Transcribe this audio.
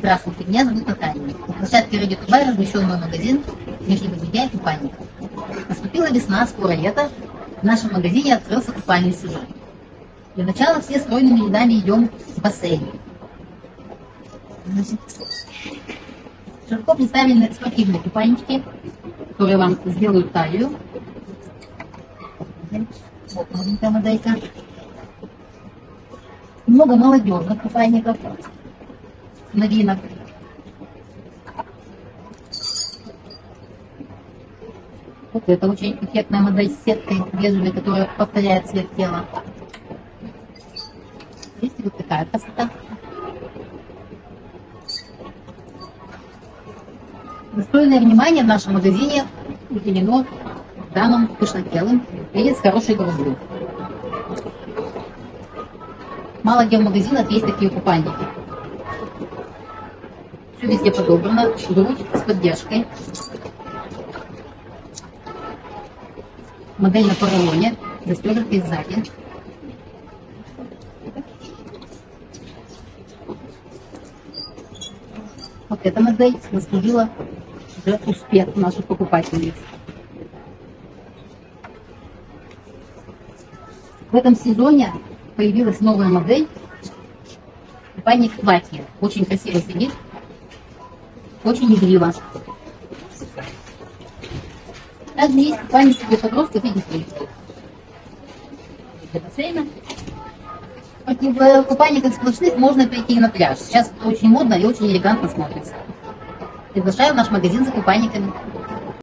Здравствуйте, меня зовут Наталья. На площадке Радио Тубай размещен мой магазин «Между белья и купальников». Наступила весна, скоро лето. В нашем магазине открылся купальный сезон. Для начала все стройными рядами идем в бассейн. Широко представлены спортивные купальнички, которые вам сделают талию. Вот маленькая моделька. Много молодежных купальников, новинок. Вот это очень эффектная модель с сеткой бежевой, которая повторяет цвет тела. Есть вот такая красота. Достойное внимание в нашем магазине уделено дамам пышнотелым или с хорошей грудью. Мало где в магазинах есть такие купальники. Все везде подобрано, грудь с поддержкой. Модель на поролоне, застегнутый сзади. Вот эта модель заслужила уже успех наших покупательниц. В этом сезоне появилась новая модель купальник платье. Очень красиво сидит, очень игриво. Также есть купальники для подростков и детей. Для бассейна. В купальниках сплошных можно пойти и на пляж. Сейчас это очень модно и очень элегантно смотрится. Приглашаю в наш магазин за купальниками.